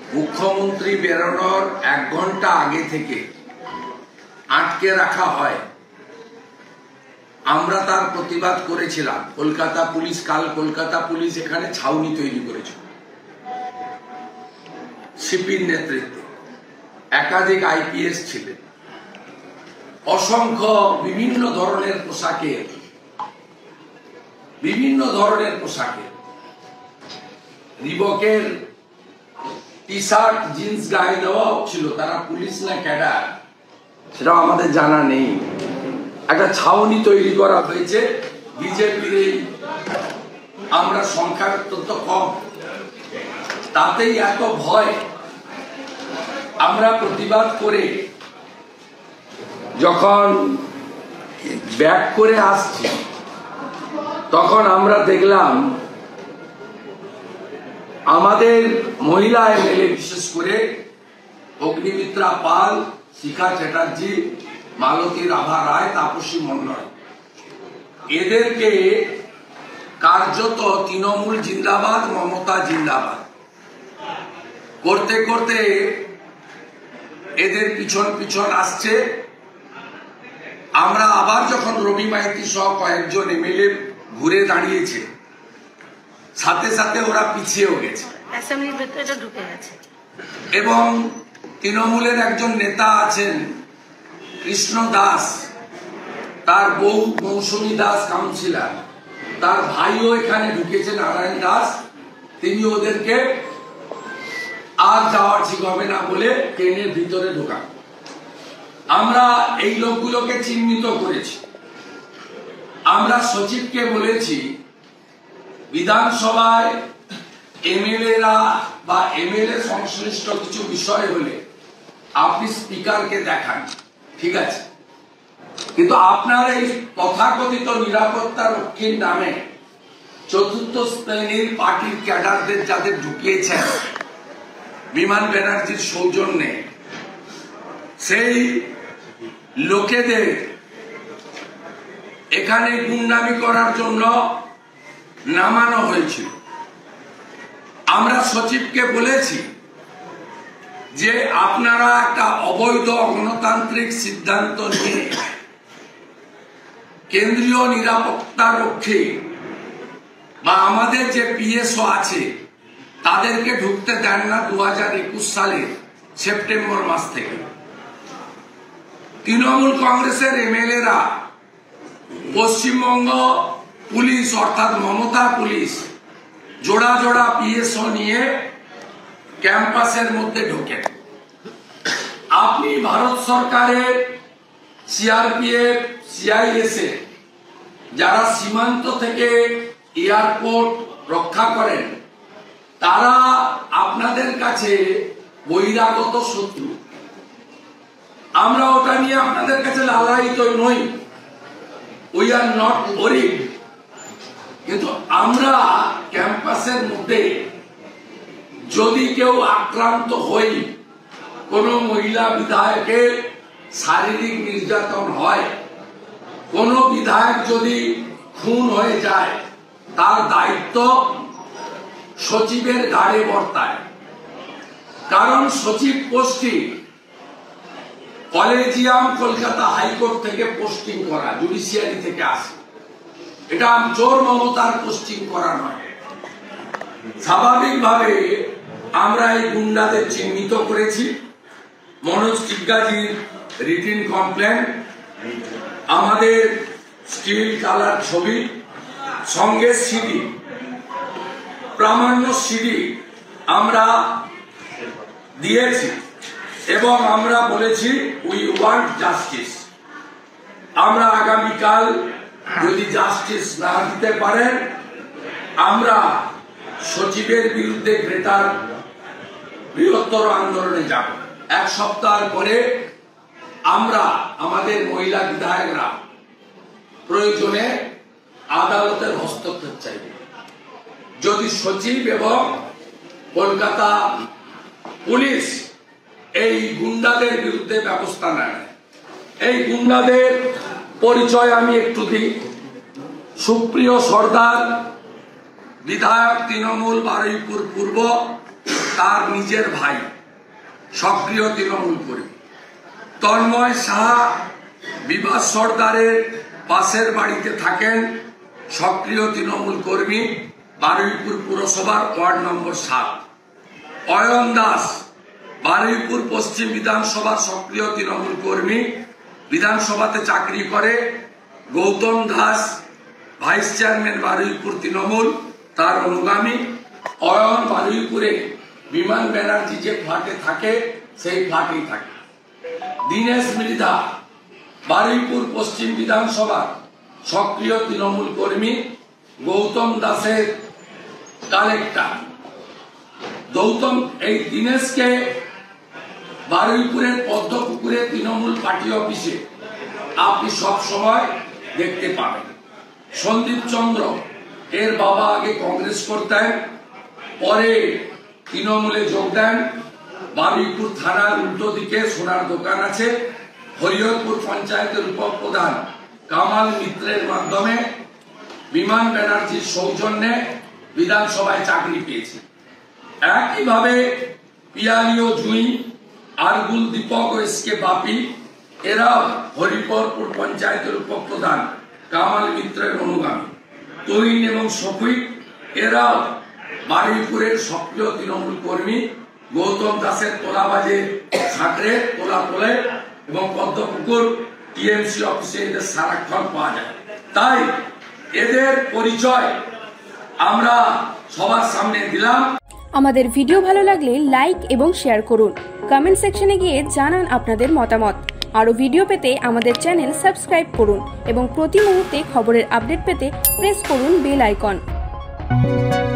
মুখ্যমন্ত্রী বেরোনোর 1 ঘন্টা আগে থেকে আটকে রাখা হয়। আমরা তার প্রতিবাদ করেছিলাম। কলকাতা পুলিশ এখানে ছাউনি তৈরি করেছিল সিপির নেতৃত্বে। একাধিক আইপিএস ছিলেন, অসংখ্য বিভিন্ন ধরনের পোশাকে রিবকের টি শার্ট জিন্স গায়ে দেওয়া ছিল। তারা পুলিশ না ক্যাডার সেটাও আমাদের জানা নেই। একটা ছাউনি তৈরি করা হয়েছে বিজেপির। আমরা সংখ্যা অত্যন্ত কম, তাতেই এত ভয়। আমরা প্রতিবাদ করে যখন ব্যাক করে আসছি তখন আমরা দেখলাম আমাদের মহিলা এমএলএ, বিশেষ করে অগ্নিমিত্রা পাল, শিখা চ্যাটার্জি, মালতী রাভা রায়, তাপসী মন্ডল, এদেরকে কার্যত তৃণমূল জিন্দাবাদ, মমতা জিন্দাবাদ করতে করতে এদের পিছন আসছে। আমরা আবার যখন রবি মাইতি সহ কয়েকজন এমএলএ ঘুরে দাঁড়িয়েছে, সাথে সাথে ওরা পিছিয়েও গেছে এবং তৃণমূলের একজন নেতা আছেন কৃষ্ণ দাস, তার বউ মৌসুমী দাস কাউন্সিলর, তার ভাইও এখানে ঢুকেছে নারায়ণ দাস। তিনি ওদেরকে আর যাওয়া ঠিক হবে না বলে ট্রেনের ভিতরে ঢোকান। আমরা এই লোকগুলোকে চিহ্নিত করেছি। আমরা সচিবকে বলেছি বিধানসভায় এমএলএরা বা এমএলএ সংশ্লিষ্ট কিছু বিষয় হলে আপনি স্পিকারকে দেখান, ঠিক আছে, কিন্তু আপনার এই তথাকথিত নিরাপত্তা রক্ষীর নামে চতুর্থ শ্রেণীর পার্টির ক্যাডারদের যাদের ঢুকিয়েছেন বিমান ব্যানার্জির সৌজন্যে, সেই লোকেদের এখানে গুন্ডামি করার জন্য নামানো হয়েছিল। আমরা সচিবকে বলেছি যে আপনারা একটা অবৈধ গণতান্ত্রিক সিদ্ধান্ত নিয়ে কেন্দ্রীয় নিরাপত্তা রক্ষী বা আমাদের যে পিএসও আছে তাদেরকে ঢুকতে দেন না 2021 সালের সেপ্টেম্বর মাস থেকে। তৃণমূল কংগ্রেসের এমএলএরা পশ্চিমবঙ্গ পুলিশ অর্থাৎ মমতা পুলিশ জোড়া জোড়া পিএসও নিয়ে ক্যাম্পাসের মধ্যে ঢোকেন। আপনি ভারত সরকারের সিআরপিএফ, সিআইএসএফ যারা সীমান্ত থেকে এয়ারপোর্ট রক্ষা করেন, তারা আপনাদের কাছে বহিরাগত শত্রু। আমরা ওটা নিয়ে আপনাদের কাছে লালায়িত নই, উই আর নট ওরিড। কিন্তু আমরা ক্যাম্পাসের মধ্যে যদি কেউ আক্রান্ত হই, কোন মহিলা বিধায়কের শারীরিক নির্যাতন হয়, কোন বিধায়ক যদি খুন হয়ে যায়, তার দায়িত্ব সচিবের ঘাড়ে বর্তায়। কারণ সচিব পোস্টিং কলেজিয়াম কলকাতা হাইকোর্ট থেকে পোস্টিং করা, জুডিশিয়ারি থেকে আসে। এটা জোর মমতার পোস্টিং করা নয়। স্বাভাবিকভাবে আমরা এই গুন্ডাদের চিহ্নিত করেছি। মনোজ টিগ্গাজির রিটিন কমপ্লেন, আমাদের স্টিল কালার ছবি, সঙ্গে সিডি, প্রামাণ্য সিডি আমরা দিয়েছি এবং আমরা বলেছি উই ওয়ান্ট জাস্টিস। আমরা আগামীকাল যদি জাস্টিস না দিতে পারেন, আমরা সচিবের বিরুদ্ধে গ্রেটার বৃহত্তর আন্দোলনে যাব। 1 সপ্তাহ পরে আমরা আমাদের মহিলা বিধায়করা প্রয়োজনে আদালতের হস্তক্ষেপ চাইবে। যদি সচিব এবং কলকাতা পুলিশ এই গুন্ডাদের বিরুদ্ধে ব্যবস্থা নেয়। এই গুন্ডাদের পরিচয় আমি একটু দিই। সুপ্রিয় সর্দার, বিধায়ক তৃণমূল বারুইপুর পূর্ব, তার নিজের ভাই, সক্রিয় তৃণমূল কর্মী। তন্ময় সাহা বিভাস সর্দারের পাশের বাড়িতে থাকেন, সক্রিয় তৃণমূল কর্মী, বারুইপুর পুরসভার ওয়ার্ড নম্বর 7। অয়ন দাস বারুইপুর পশ্চিম বিধানসভার সক্রিয় তৃণমূল কর্মী, বিধানসভাতে চাকরি করে। গৌতম দাস ভাইস চেয়ারম্যান বারুইপুর তৃণমূল, তার অনুগামী। অয়ন বারুইপুরে বিমান ব্যানার্জি যে ফ্ল্যাটে থাকে সেই ফ্ল্যাটেই থাকে। দীনেশ মৃধা বারুইপুর পশ্চিম বিধানসভার সক্রিয় তৃণমূল কর্মী, গৌতম দাসের কালেক্টর। এই দীনেশকে বারুইপুরের পদ্মপুকুরে তৃণমূল পার্টি অফিসে আপনি সব সময় দেখতে পাবেন। সন্দীপ চন্দ্র এর বাবা আগে কংগ্রেস করতেন, পরে তৃণমূলে যোগ দেন। বারুইপুর থানার উল্টো দিকে সোনার দোকান আছে। হরিহরপুর পঞ্চায়েতের উপপ্রধান কামাল মিত্রের মাধ্যমে বিমান ব্যানার্জির সৌজন্যে বিধানসভায় চাকরি পেয়েছে। একইভাবে পিয়ালিও জুই, আরগুল দীপক ও এসকে বাপি এরা হরিহরপুর পঞ্চায়েতের উপপ্রধান কামাল মিত্রের অনুগামী। তরুণ এবং শফিক এরাও বারুইপুরের সক্রিয় তৃণমূল কর্মী। গৌতম দাসের তোলাবাজে ছাত্রে তোলা তোলে এবং পদ্মপুকুর টিএমসি অফিসে এদের সারাক্ষণ পাওয়া যায়। তাই এদের পরিচয় আমরা সবার সামনে দিলাম। আমাদের ভিডিও ভালো লাগলে লাইক এবং শেয়ার করুন। কমেন্ট সেকশনে গিয়ে জানান আপনাদের মতামত। আরো ভিডিও পেতে আমাদের চ্যানেল সাবস্ক্রাইব করুন এবং প্রতি মুহূর্তে খবরের আপডেট পেতে প্রেস করুন বেল আইকন।